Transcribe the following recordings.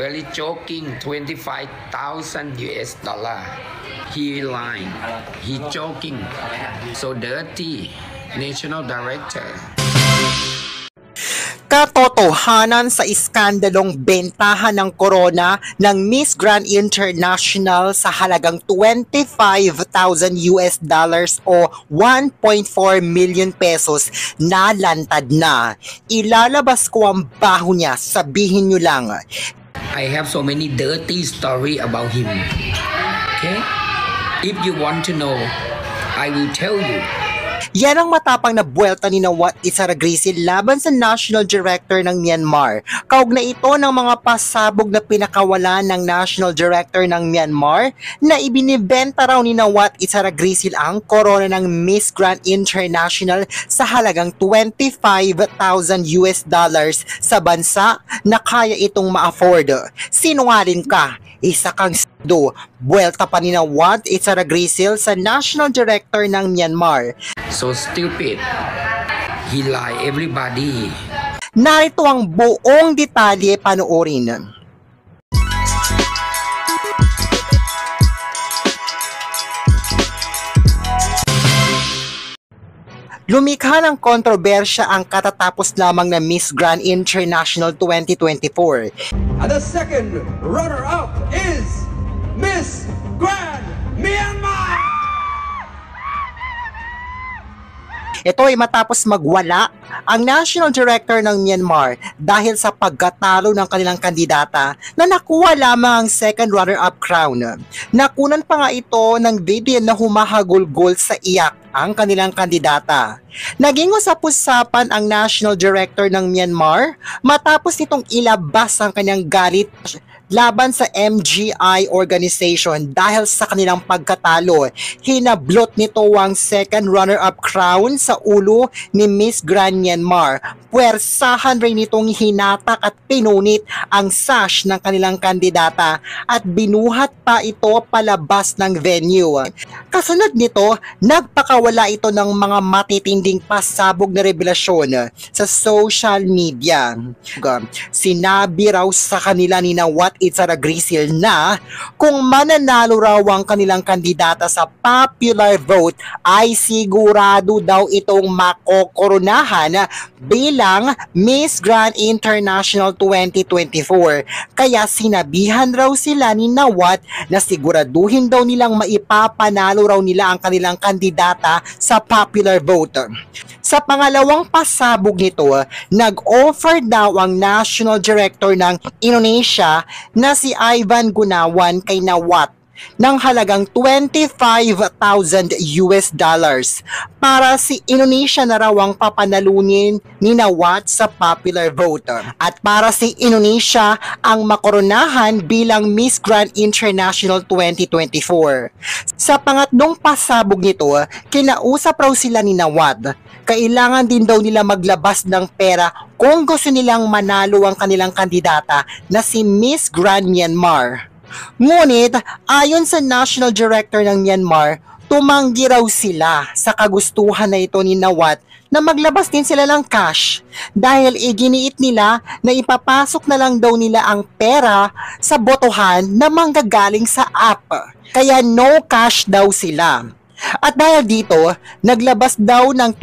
very joking, 25,000 US dollar. He lying. He joking. So dirty. National Director. Katotohanan sa iskandalong bentahan ng corona ng Miss Grand International sa halagang 25,000 US dollars o 1.4 million pesos nalantad na. Ilalabas ko ang baho niya, sabihin nyo lang. I have so many dirty story about him. Okay? If you want to know, I will tell you. Yan ang matapang na buwelta ni Nawat Itsaragrisil laban sa National Director ng Myanmar. Kaugnay ito ng mga pasabog na pinakawalan ng National Director ng Myanmar na ibinibenta raw ni Nawat Itsaragrisil ang corona ng Miss Grand International sa halagang 25,000 US dollars sa bansa na kaya itong ma-afford. Sinungaling ka, isa kang do. Buwelta pa ni Nawat Itsaragrisil sa National Director ng Myanmar. So stupid. He lie everybody. Narito ang buong detalye, panoorin. Lumikha ng kontrobersya ang katatapos lamang na Miss Grand International 2024. And the second runner-up is Miss Grand Myanmar! Ito ay matapos magwala ang National Director ng Myanmar dahil sa pagkatalo ng kanilang kandidata na nakuha lamang ang second runner-up crown. Nakunan pa nga ito ng video na humahagulgol sa iyak ang kanilang kandidata. Naging usap-usapan ang National Director ng Myanmar matapos nitong ilabas ang kanyang galit laban sa MGI organization dahil sa kanilang pagkatalo. Hinablot nito ang second runner-up crown sa ulo ni Miss Grand Myanmar. Puwersahan rin nitong hinatak at pinunit ang sash ng kanilang kandidata at binuhat pa ito palabas ng venue. Kasunod nito, nagpakawala ito ng mga matitinding pasabog na revelasyon sa social media. Sinabi raw sa kanila ni Nawat Itsaragrisil na kung mananalo raw ang kanilang kandidata sa popular vote ay sigurado daw itong makokoronahan bilang Miss Grand International 2024. Kaya sinabihan raw sila ni Nawat na siguraduhin daw nilang maipapanalo raw nila ang kanilang kandidata sa popular vote. Sa pangalawang pasabog nito, nag-offer daw ang National Director ng Indonesia na si Ivan Gunawan kay Nawat ng halagang 25,000 US dollars para si Indonesia na raw ang papanalunin ni Nawat sa popular vote at para si Indonesia ang makoronahan bilang Miss Grand International 2024. Sa pangatlong pasabog nito, kinausap raw sila ni Nawat. Kailangan din daw nila maglabas ng pera kung gusto nilang manalo ang kanilang kandidata na si Miss Grand Myanmar. Ngunit, ayon sa National Director ng Myanmar, tumanggi raw sila sa kagustuhan na ito ni Nawat na maglabas din sila ng cash dahil iginiit nila na ipapasok na lang daw nila ang pera sa botohan na manggagaling sa app. Kaya no cash daw sila. At dahil dito, naglabas daw ng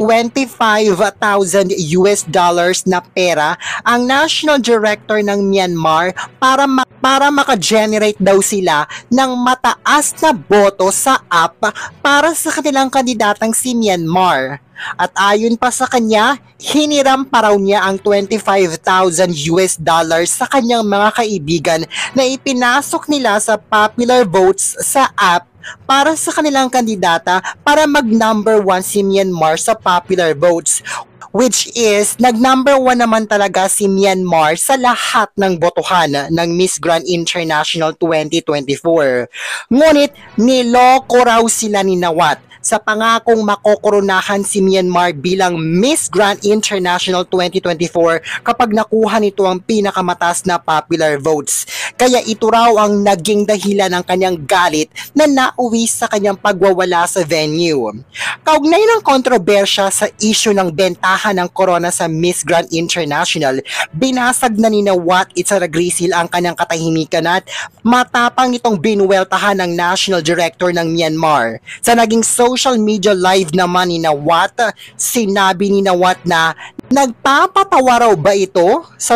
25,000 US dollars na pera ang National Director ng Myanmar para maka-generate daw sila ng mataas na boto sa app para sa kanilang kandidatang si Myanmar. At ayon pa sa kanya, hiniram pa raw niya ang 25,000 US dollars sa kanyang mga kaibigan na ipinasok nila sa popular votes sa app para sa kanilang kandidata para mag-number 1 si Myanmar sa popular votes, which is nag-number 1 naman talaga si Myanmar sa lahat ng botohan ng Miss Grand International 2024. Ngunit niloko raw sila ni Nawat sa pangakong makokoronahan si Myanmar bilang Miss Grand International 2024 kapag nakuha nito ang pinakamataas na popular votes. Kaya ito raw ang naging dahilan ng kanyang galit na nauwi sa kanyang pagwawala sa venue. Kaugnay ng kontrobersya sa isyu ng bentahan ng corona sa Miss Grand International, binasag na ni Wat Itsaragrisil ang kanyang katahimikan at matapang nitong binuweltahan ng National Director ng Myanmar. Sa naging social media live naman ni Wat, sinabi ni Wat na nagpapatawa raw ba ito sa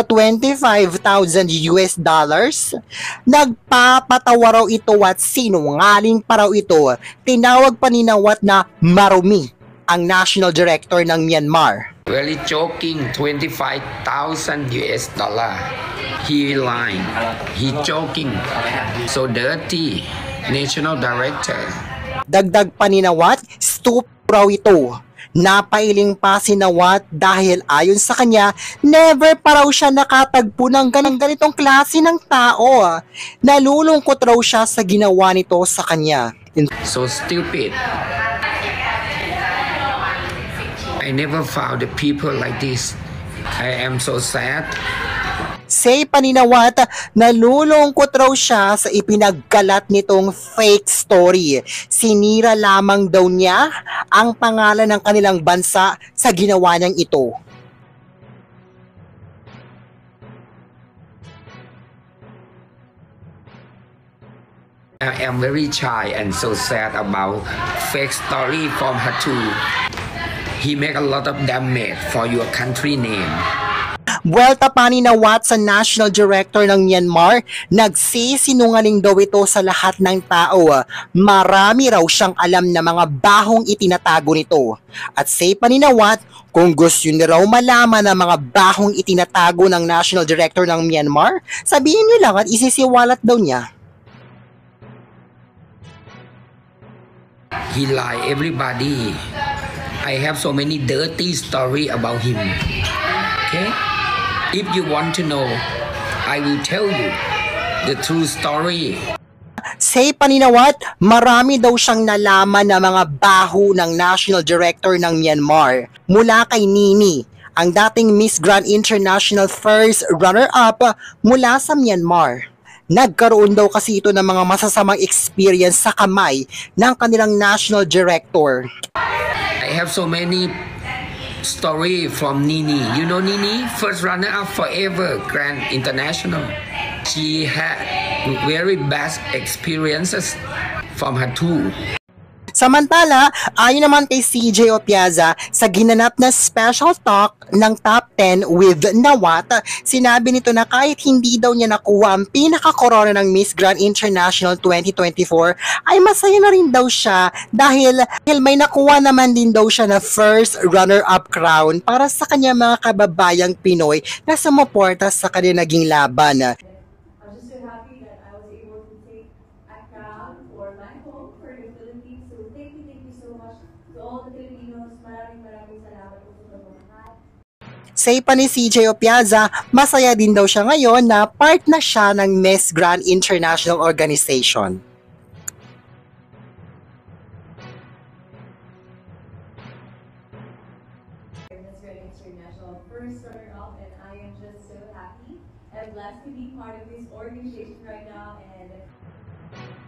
$25,000? Nagpapatawa raw ito at sinungaling pa raw ito. Tinawag pa ni Wat na marumi ang National Director ng Myanmar. Very joking, $25,000. He lying. He joking. So dirty. National Director. Dagdag pa ni Wat, stupid raw ito. Napailing pa si Wat dahil ayon sa kanya, never pa raw siya nakatagpo ng ganitong klase ng tao. Nalulungkot raw siya sa ginawa nito sa kanya. So stupid. I never found the people like this. I am so sad. Say pa ni Wat, nalulungkot raw siya sa ipinagkalat nitong fake story. Sinira lamang daw niya ang pangalan ng kanilang bansa sa ginawa niyang ito. I am very shy and so sad about fake story from her too. He make a lot of damage for your country name. Buwelta pa ni Wat sa National Director ng Myanmar, nagsisinungaling daw ito sa lahat ng tao. Marami raw siyang alam na mga bahong itinatago nito. At say pa ni Wat, kung gusto niyo raw malaman ang mga bahong itinatago ng National Director ng Myanmar, sabihin niyo lang at isisiwalat daw niya. He lie everybody. I have so many dirty story about him. Okay? If you want to know, I will tell you the true story. Say pa ni Wat, marami daw siyang nalaman na mga baho ng National Director ng Myanmar. Mula kay Nini, ang dating Miss Grand International first runner-up mula sa Myanmar. Nagkaroon daw kasi ito ng mga masasamang experience sa kamay ng kanilang National Director. I have so many story from Nini. You know Nini? First runner-up forever Grand International. She had very bad experiences from her too. Samantala, ayon naman kay CJ Opiaza, sa ginanap na special talk ng Top 10 with Wat, sinabi nito na kahit hindi daw niya nakuha ang pinaka-corona ng Miss Grand International 2024, ay masaya na rin daw siya dahil may nakuha naman din daw siya na first runner-up crown para sa kanya mga kababayang Pinoy na sumuporta sa kanya naging laban. I'm just so happy that I was able to take a crown for my home, for the Philippines. So thank you so much to all the Filipinos. Maraming salamat po sa lahat. Say pa ni CJ Opiaza, masaya din daw siya ngayon na part na siya ng Miss Grand International Organization. Miss Grand International first runner-up, and I am just so happy and blessed to be part of this organization right now. And